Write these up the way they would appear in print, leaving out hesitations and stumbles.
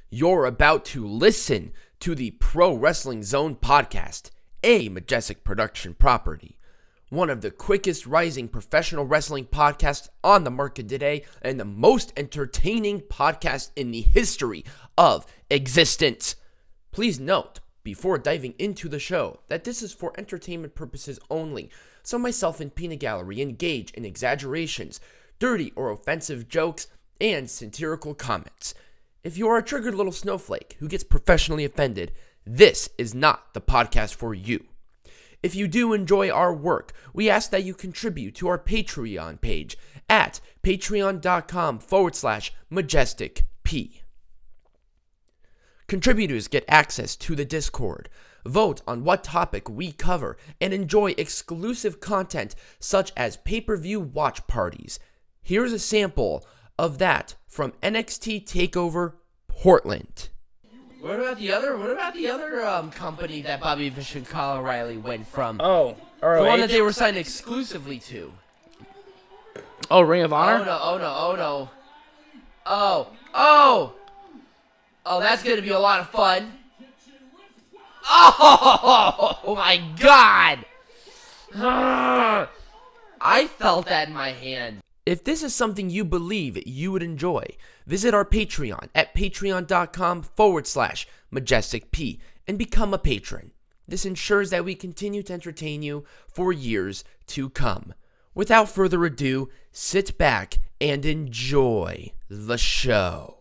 You're about to listen to the Pro Wrestling Zone podcast, a Majestic production property. One of the quickest rising professional wrestling podcasts on the market today, and the most entertaining podcast in the history of existence. Please note, before diving into the show, that this is for entertainment purposes only, so myself and Peanut Gallery engage in exaggerations, dirty or offensive jokes, and satirical comments. If you are a triggered little snowflake who gets professionally offended, this is not the podcast for you. If you do enjoy our work, we ask that you contribute to our Patreon page at patreon.com/MajesticP. Contributors get access to the Discord, vote on what topic we cover, and enjoy exclusive content such as pay-per-view watch parties. Here's a sample of that from NXT TakeOver Portland. What about the other company that Bobby Fish and Kyle O'Reilly went from? Oh, ROH? The one that they were signed exclusively to. Oh, Ring of Honor? Oh, that's going to be a lot of fun. Oh my God. I felt that in my hand. If this is something you believe you would enjoy, visit our Patreon at patreon.com/MajesticP and become a patron. This ensures that we continue to entertain you for years to come. Without further ado, sit back and enjoy the show.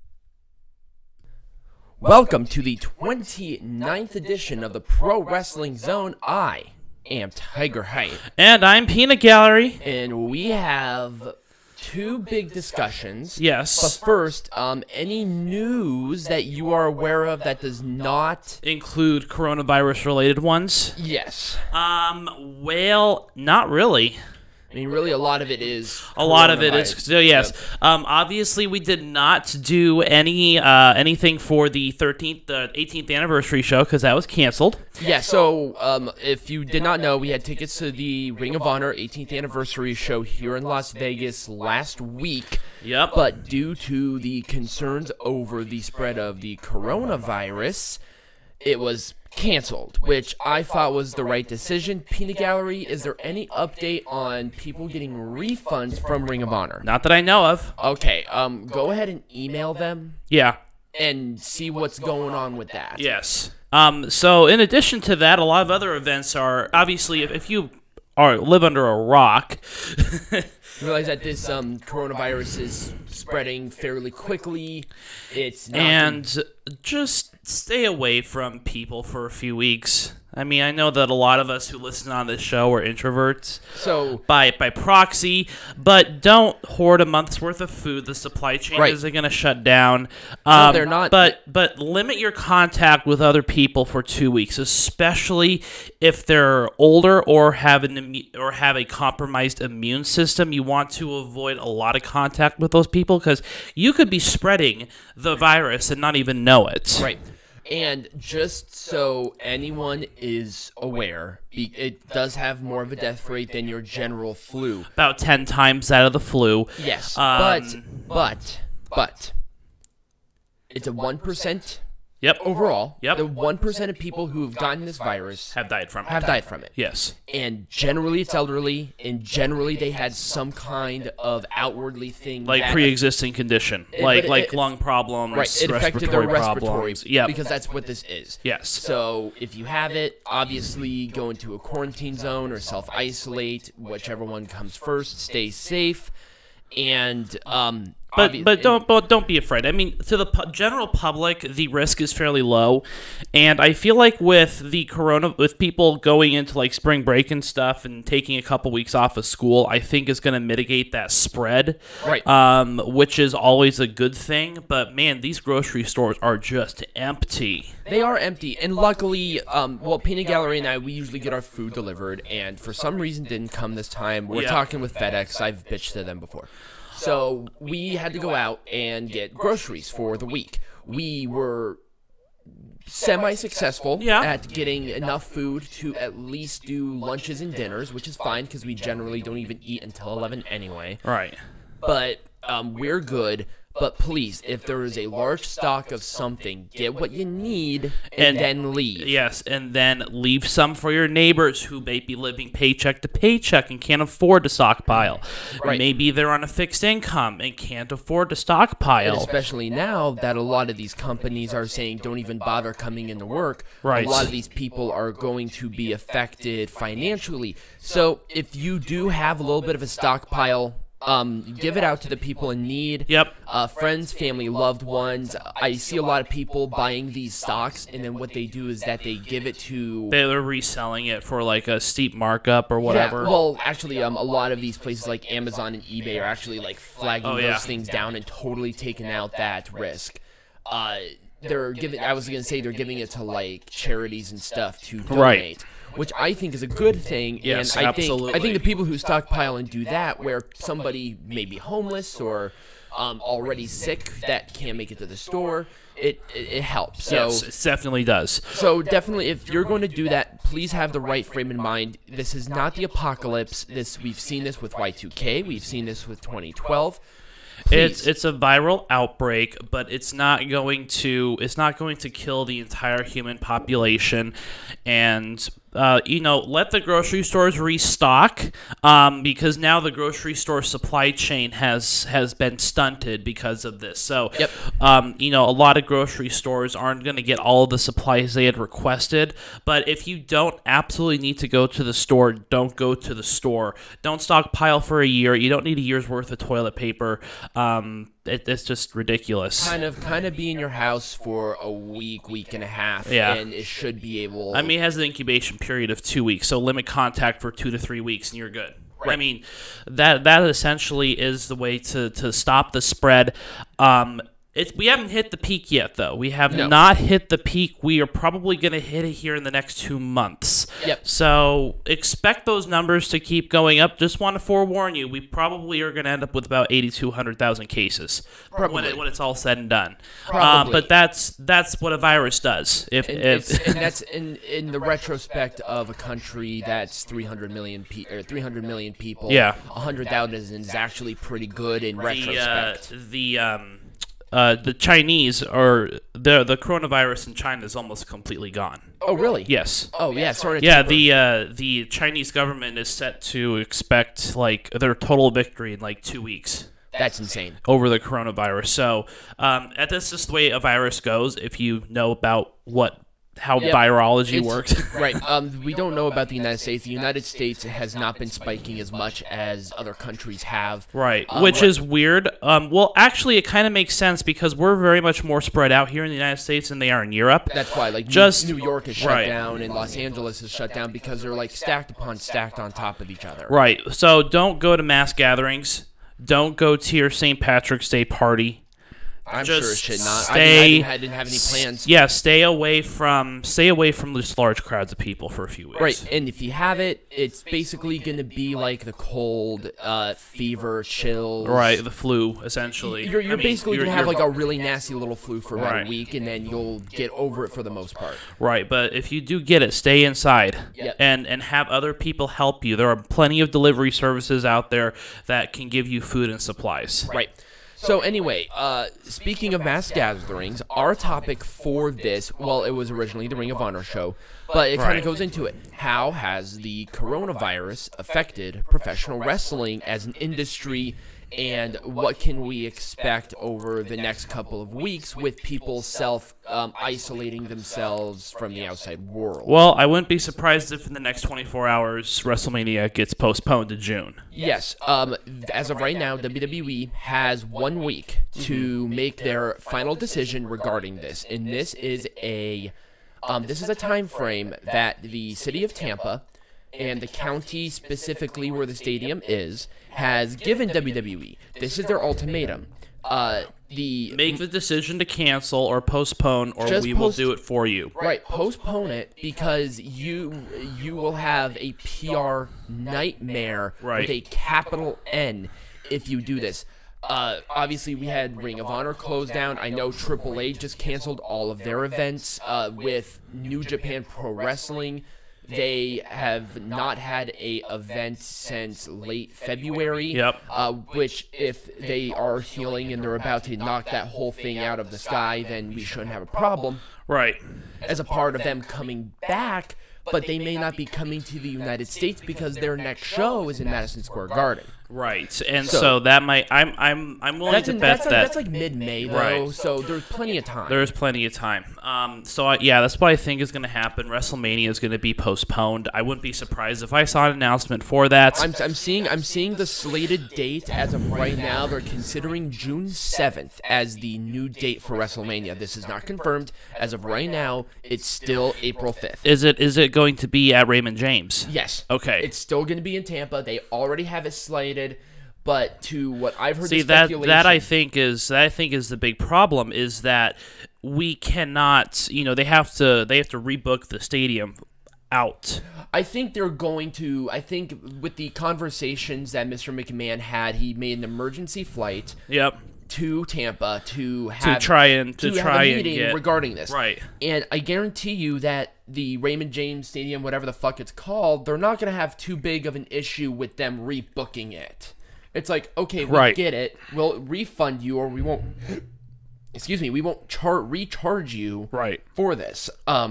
Welcome to the 29th edition of the Pro Wrestling Zone. I am Tiger Height. And I'm Peanut Gallery. And we have two big discussions. Yes. But first, any news that you are aware of that does not include coronavirus-related ones? Yes. Well, not really. I mean, really, a lot of it is. A lot of it is. So yes. Yep. Obviously, we did not do anything for the 18th anniversary show because that was canceled. Yeah. So, if you did not know, we had tickets to the Ring of Honor 18th anniversary show here in Las Vegas last week. Yep. But due to the concerns over the spread of the coronavirus, it was canceled, which I thought was the right decision. Peanut Gallery, is there any update on people getting refunds from Ring of Honor? Not that I know of. Okay, go ahead and email them. Yeah. And see what's going on with that. Yes. So in addition to that, a lot of other events are, obviously, if you live under a rock. You realize that this coronavirus is spreading fairly quickly. It's not and just stay away from people for a few weeks. I mean, I know that a lot of us who listen on this show are introverts, so by proxy, but don't hoard a month's worth of food. The supply chain isn't going to shut down. No, they're not. But limit your contact with other people for 2 weeks, especially if they're older or have a compromised immune system. You want to avoid a lot of contact with those people because you could be spreading the virus and not even know it. Right. And just so anyone is aware, it does have more of a death rate than your general flu. About 10 times that of the flu. Yes, but it's a 1%. Yep. Overall, yep. The 1% of people who have gotten this virus have died from it. Yes. And generally it's elderly, and generally they had some kind of outwardly thing like pre-existing condition, like lung problems, right? It affected their respiratory problems. Yeah, because that's what this is. Yes. So if you have it, obviously go into a quarantine zone or self-isolate, whichever one comes first. Stay safe, and But don't be afraid. I mean, to the general public, the risk is fairly low, and I feel like with people going into like spring break and stuff and taking a couple weeks off of school, I think is going to mitigate that spread, right? Which is always a good thing. But man, these grocery stores are just empty. They are empty, and luckily, Peanut Gallery and we usually get our food delivered, and for some reason didn't come this time. We're talking with FedEx. I've bitched to them before. So we had to go out and get groceries for the week. We were semi-successful at getting enough food to at least do lunches and dinners, which is fine because we generally don't even eat until 11 anyway. Right. But we're good. But please, if there is a large stock of something, get what you need and then leave. Yes, and then leave some for your neighbors who may be living paycheck to paycheck and can't afford to stockpile. Right. Maybe they're on a fixed income and can't afford to stockpile. And especially now that a lot of these companies are saying don't even bother coming into work, Right. a lot of these people are going to be affected financially. So if you do have a little bit of a stockpile, give it out to the people in need. Yep. Friends, family, loved ones. I see a lot of people buying these stocks, and then what they do is that they give it to... They're reselling it for like a steep markup or whatever. Yeah, well, actually, a lot of these places like Amazon and eBay are actually like flagging those things down and totally taking out that risk. They're giving. I was gonna say they're giving it to like charities and stuff to donate. Right. Which I think is a good thing, Yes, and I absolutely. think the people who stockpile and do that, where somebody may be homeless or already sick that can't make it to the store, it helps. So, Yes, it definitely does. so definitely, if you're going to do that, please have the right frame in mind. This is not the apocalypse. We've seen this with Y2K. We've seen this with 2012. Please. It's a viral outbreak, but it's not going to kill the entire human population, and let the grocery stores restock, because now the grocery store supply chain has been stunted because of this. So, Yep. A lot of grocery stores aren't going to get all of the supplies they had requested. But if you don't absolutely need to go to the store, don't go to the store. Don't stockpile for a year. You don't need a year's worth of toilet paper. It's just ridiculous. Kind of be in your house for a week and a half, Yeah. and it should be able... I mean, it has an incubation period of 2 weeks, so limit contact for 2 to 3 weeks, and you're good. Right. I mean, that essentially is the way to stop the spread. We haven't hit the peak yet, though. We have not hit the peak. We are probably going to hit it here in the next 2 months. Yep. So expect those numbers to keep going up. Just want to forewarn you, we probably are going to end up with about 80 to 100,000 cases when it's all said and done. Probably. But that's what a virus does. And that's in the retrospect of a country that's 300 million people. Yeah. 100,000 is actually pretty good in retrospect. The Chinese or the coronavirus in China is almost completely gone. Oh, really? Yes. Oh, yeah. Sorry. Yeah, the Chinese government is set to expect like their total victory in like 2 weeks. That's insane. Over the coronavirus. So, that's just the way a virus goes. If you know about how virology works. Right. We don't know about the United States. The United States has not been spiking as much as other countries have. Right. Which is weird. Well, actually, it kind of makes sense because we're very much more spread out here in the United States than they are in Europe. That's why, like, New York is shut down and Los Angeles is shut down because they're, like, stacked on top of each other. Right. So don't go to mass gatherings. Don't go to your St. Patrick's Day party. I'm sure it should not. I didn't have any plans. Yeah, stay away from just large crowds of people for a few weeks. Right, and if you have it, it's basically going to be like the cold, fever, chills. Right, the flu, essentially. You're basically going to have like a really nasty little flu for about a week, and then you'll get over it for the most part. Right, but if you do get it, stay inside and have other people help you. There are plenty of delivery services out there that can give you food and supplies. Right. So anyway, speaking of mass gatherings, our topic for this, well, it was originally the Ring of Honor show, but it kind of goes into it. How has the coronavirus affected professional wrestling as an industry, and what can we expect over the next couple of weeks with people isolating themselves from the outside world? Well, I wouldn't be surprised if in the next 24 hours WrestleMania gets postponed to June. Yes. As of right now, WWE has 1 week to make their final decision regarding this, and this is a time frame that the city of Tampa and the county specifically where the stadium is has given WWE. This is their ultimatum. Make the decision to cancel or postpone, or we will do it for you. Right, postpone it because you will have a PR nightmare with a capital N if you do this. Obviously, we had Ring of Honor closed down. I know AAA just canceled all of their events with New Japan Pro Wrestling. They have not had a event since late February. Yep. Which, if they are healing and they're about to knock that whole thing out of the sky, then we shouldn't have a problem. Right. As a part of them coming back, but they may not be coming to the United States because their next show is in Madison Square Garden. Right, and so that might I'm willing to bet that's like mid-May though, Right. so there's plenty of time. There's plenty of time. That's what I think is going to happen. WrestleMania is going to be postponed. I wouldn't be surprised if I saw an announcement for that. I'm seeing the slated date as of right now. They're considering June 7th as the new date for WrestleMania. This is not confirmed as of right now. It's still April 5th. Is it going to be at Raymond James? Yes. Okay. It's still going to be in Tampa. They already have it slated. But to what I've heard, that I think is the big problem is that we cannot. They have to rebook the stadium out. I think they're going to. I think with the conversations that Mr. McMahon had, he made an emergency flight. Yep. To Tampa to try and get regarding this. Right. And I guarantee you that the Raymond James Stadium, whatever the fuck it's called, they're not going to have too big of an issue with them rebooking it. It's like, okay, we get it. We'll refund you, or we won't. Excuse me, we won't recharge you. Right. For this.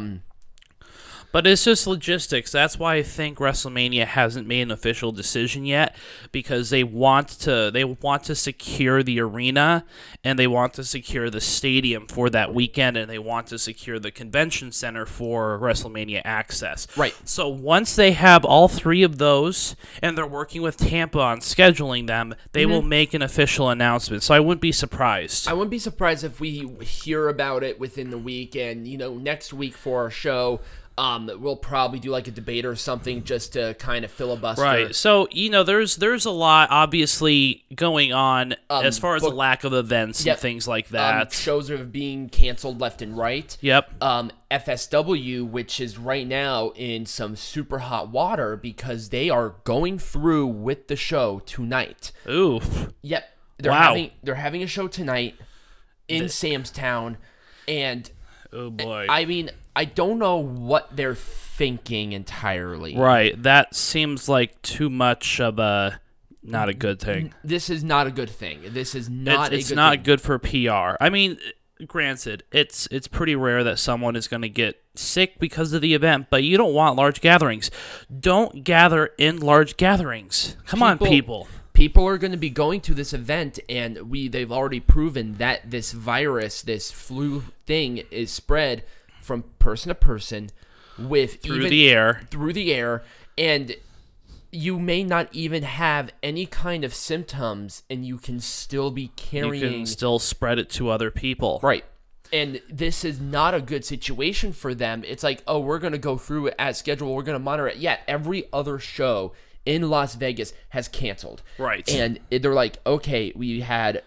But it's just logistics. That's why I think WrestleMania hasn't made an official decision yet, because they want to secure the arena, and they want to secure the stadium for that weekend, and they want to secure the convention center for WrestleMania access. Right. So once they have all three of those, and they're working with Tampa on scheduling them, they will make an official announcement. So I wouldn't be surprised. I wouldn't be surprised if we hear about it within the week, and next week for our show. We'll probably do like a debate or something just to kind of filibuster. Right. So, there's a lot obviously going on as far as the lack of events and things like that. Shows are being canceled left and right. Yep. FSW, which is right now in some super hot water because they are going through with the show tonight. Ooh. Yep. They're having a show tonight in Sam's Town, and oh boy. I mean, I don't know what they're thinking entirely. Right. That seems like too much of a not a good thing. This is not a good thing. This is not it's not good for PR. I mean, granted, it's pretty rare that someone is going to get sick because of the event, but you don't want large gatherings. Don't gather in large gatherings. Come on, people. People are going to be going to this event, and they've already proven that this virus, this flu thing, is spread from person to person through the air, and you may not even have any kind of symptoms, and you can still be carrying. You can still spread it to other people. Right. And this is not a good situation for them. It's like, oh, we're going to go through it as scheduled. We're going to monitor it. Yeah, every other show in Las Vegas has canceled. Right. And they're like, okay, we had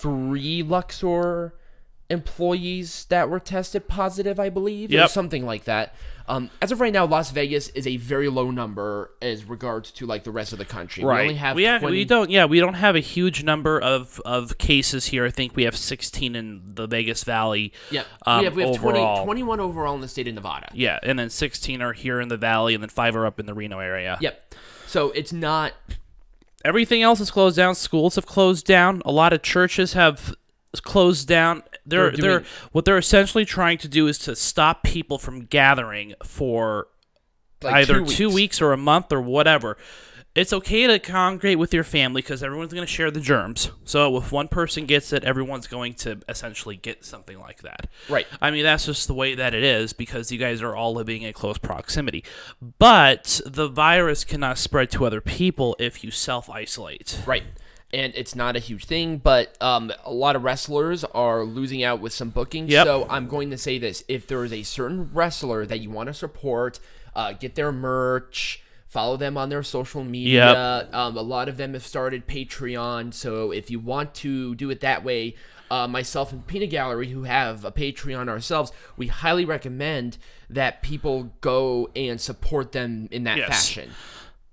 3 Luxor employees that were tested positive, I believe, or something like that. As of right now, Las Vegas is a very low number as regards to like the rest of the country. Right. We only have we don't have a huge number of cases here. I think we have 16 in the Vegas Valley. Yeah. We have 21 overall in the state of Nevada. Yeah, and then 16 are here in the Valley, and then 5 are up in the Reno area. Yep. So it's not. Everything else is closed down. Schools have closed down. A lot of churches have closed down. What they're essentially trying to do is to stop people from gathering for like either 2 weeks or a month or whatever. It's okay to congregate with your family because everyone's going to share the germs. So if one person gets it, everyone's going to essentially get something like that. Right. I mean, that's just the way that it is because you guys are all living in close proximity. But the virus cannot spread to other people if you self-isolate. Right. And it's not a huge thing, but a lot of wrestlers are losing out with some bookings. Yep. So I'm going to say this. If there is a certain wrestler that you want to support, get their merch, follow them on their social media. Yep. A lot of them have started Patreon. So if you want to do it that way, myself and Peanut Gallery, who have a Patreon ourselves, we highly recommend that people go and support them in that fashion.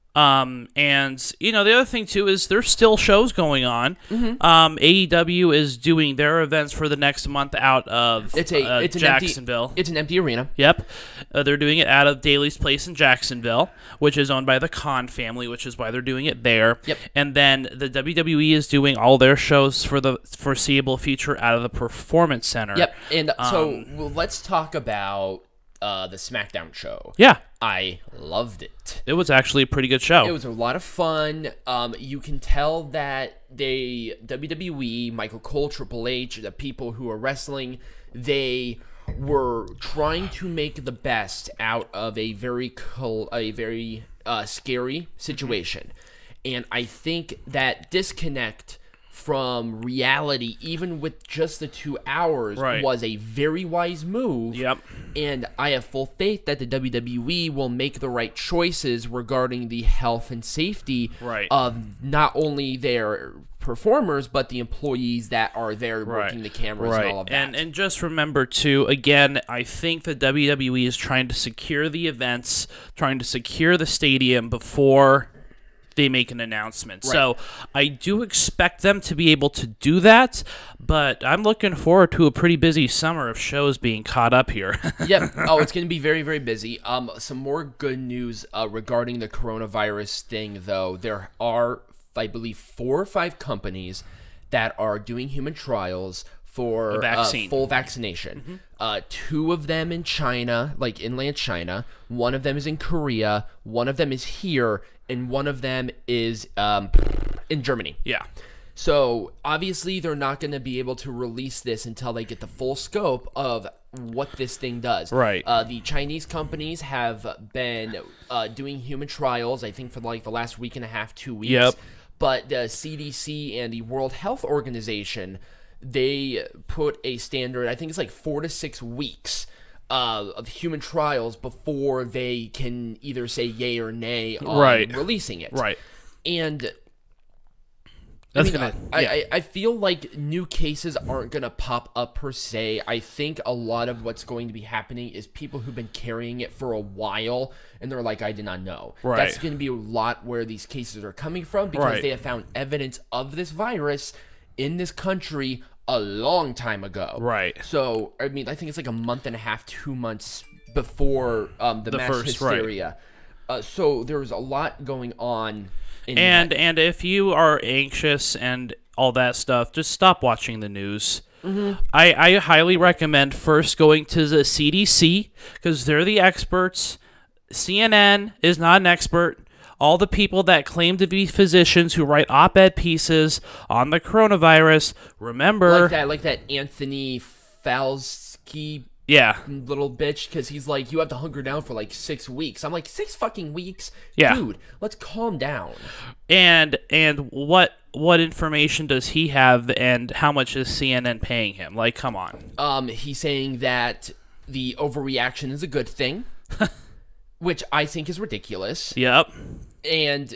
And the other thing too is there's still shows going on. AEW is doing their events for the next month out of Jacksonville. It's an empty arena. Yep, they're doing it out of Daly's Place in Jacksonville, which is owned by the Khan family, which is why they're doing it there. Yep. And then the WWE is doing all their shows for the foreseeable future out of the Performance Center. Yep. And let's talk about the SmackDown show. Yeah. I loved it. It was actually a pretty good show. It was a lot of fun. You can tell that WWE, Michael Cole, Triple H, the people who are wrestling, they were trying to make the best out of a very scary situation. And I think that disconnect from reality, even with just the 2 hours, was a very wise move. Yep. And I have full faith that the WWE will make the right choices regarding the health and safety of not only their performers, but the employees that are there working the cameras and all of that. And just remember, too, again, I think the WWE is trying to secure the events, trying to secure the stadium before they make an announcement. So I do expect them to be able to do that, but I'm looking forward to a pretty busy summer of shows being caught up here. Yep. Oh, it's going to be very, very busy. Some more good news regarding the coronavirus thing, though. There are, I believe, 4 or 5 companies that are doing human trials for full vaccination. 2 of them in China, like inland China. 1 of them is in Korea. 1 of them is here. And 1 of them is in Germany. Yeah. So, obviously, they're not going to be able to release this until they get the full scope of what this thing does. Right. The Chinese companies have been doing human trials, I think, for like the last week and a half, 2 weeks. Yep. But the CDC and the World Health Organization, they put a standard, I think it's like 4 to 6 weeks of human trials before they can either say yay or nay on releasing it. Right. And That's I feel like new cases aren't going to pop up per se. I think a lot of what's going to be happening is people who've been carrying it for a while, and they're like, I did not know. Right. That's going to be a lot where these cases are coming from, because they have found evidence of this virus in this country a long time ago. Right. So, I mean, I think it's like a month and a half, 2 months before the mass first, hysteria. So there's a lot going on. And if you are anxious and all that stuff, just stop watching the news. I highly recommend first going to the CDC, because they're the experts. CNN is not an expert. All the people that claim to be physicians who write op-ed pieces on the coronavirus, remember... Like that Anthony Fauci Yeah. little bitch, because he's like, you have to hunker down for like 6 weeks. I'm like, 6 fucking weeks? Yeah. Dude, let's calm down. And what information does he have, and how much is CNN paying him? Like, come on. He's saying that the overreaction is a good thing, which I think is ridiculous. Yep. And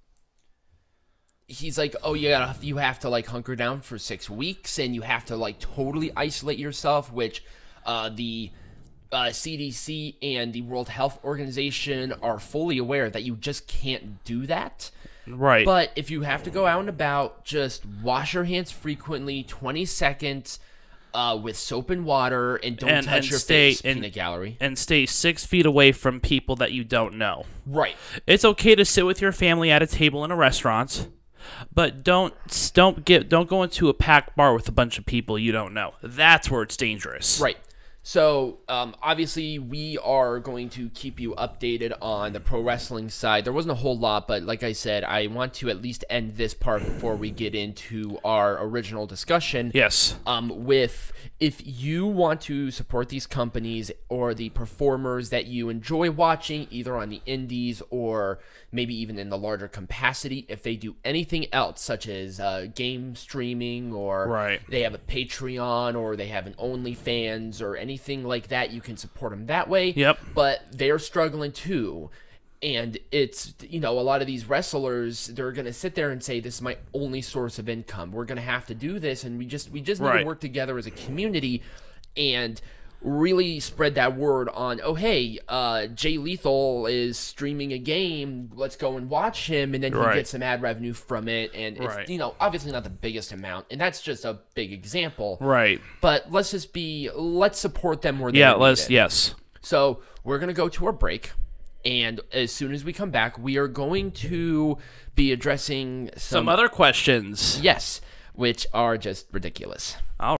he's like, oh, you have to like hunker down for 6 weeks, and you have to like totally isolate yourself, which the CDC and the World Health Organization are fully aware that you just can't do that. Right. But if you have to go out and about, just wash your hands frequently, 20 seconds, with soap and water, and don't touch your face, peanut gallery. And stay 6 feet away from people that you don't know. Right. It's okay to sit with your family at a table in a restaurant, but don't go into a packed bar with a bunch of people you don't know. That's where it's dangerous. Right. So, obviously, we are going to keep you updated on the pro wrestling side. There wasn't a whole lot, but like I said, I want to at least end this part before we get into our original discussion. Yes. With, if you want to support these companies or the performers that you enjoy watching, either on the indies or maybe even in the larger capacity, if they do anything else, such as game streaming, or they have a Patreon, or they have an OnlyFans, or anything like that, you can support them that way. Yep. But they're struggling too. And it's, a lot of these wrestlers, they're going to sit there and say, this is my only source of income. We're going to have to do this, and we just need to work together as a community. And really spread that word on, oh, hey, Jay Lethal is streaming a game. Let's go and watch him. And then he gets some ad revenue from it. And it's, obviously not the biggest amount. And that's just a big example. Right. But let's support them where they're needed. Yes. So we're going to go to our break. And as soon as we come back, we are going to be addressing some other questions. Yes, which are just ridiculous.